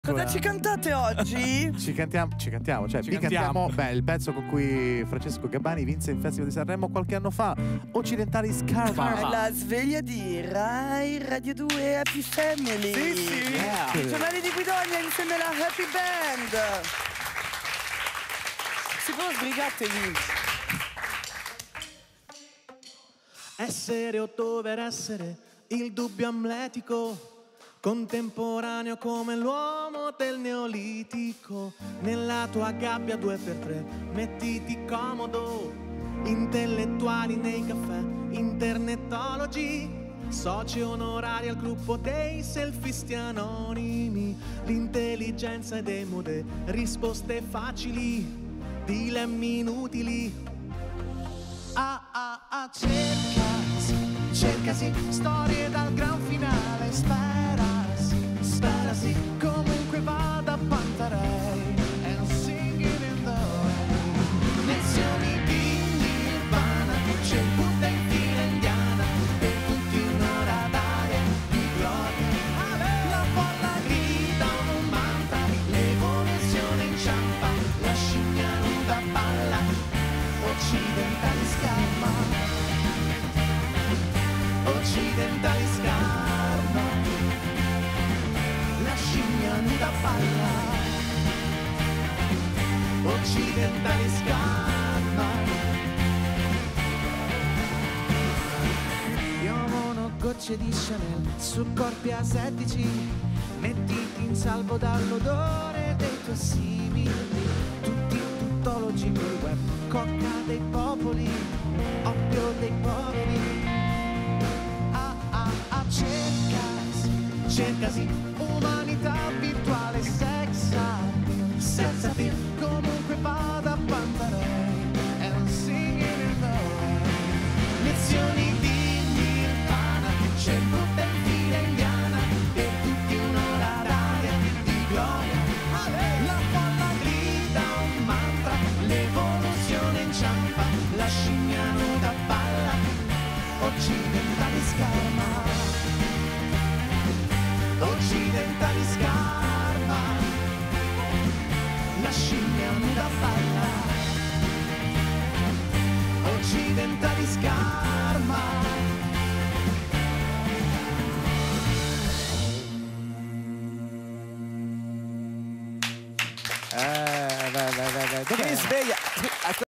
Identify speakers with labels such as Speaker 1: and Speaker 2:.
Speaker 1: Cosa ci cantate oggi?
Speaker 2: Ci cantiamo, cioè vi cantiamo il pezzo con cui Francesco Gabbani vinse il Festival di Sanremo qualche anno fa, Occidentali Scarma.
Speaker 1: La sveglia di Rai Radio 2 Happy Family.
Speaker 2: Sì. Yeah.
Speaker 1: I giornali di Guidonia insieme alla Happy Band. Si può sbrigatevi.
Speaker 3: Essere o dover essere, il dubbio amletico, contemporaneo come l'uomo del neolitico. Nella tua gabbia 2x3 mettiti comodo, intellettuali nei caffè, internetologi, soci onorari al gruppo dei selfisti anonimi. L'intelligenza è demode, risposte facili, dilemmi inutili. Cercasi storie dal gran finale, sperasi, comunque vada Pantarei and singing in the rain. Lezioni di Nirvana, c'è il Buddha in fila indiana, per tutti un'ora d'aria di gloria. La folla grida un mantra, l'evoluzione inciampa, la scimmia nuda balla, occidentali scarma. Occidentali scarma, la scimmia nuda balla. Occidentali scarma. Piovono gocce di Chanel su corpi asetici, mettiti in salvo dall'odore dei tuoi simili. Tutti tuttologi col web, cocca dei popoli, oppio dei poveri. Cercasi umanità virtuale, sex appeal, comunque vada Pantarei and singing in the rain. Lezioni di Nirvana, c'è il Buddha in fila indiana, per tutti un'ora d'aria di gloria. La folla grida un mantra, l'evoluzione inciampa, la scimmia nuda balla, occidentali scarma. Occidentali scarma, la scimmia nuda balla. Occidentali scarma.
Speaker 2: Vai.
Speaker 1: Che sveglia.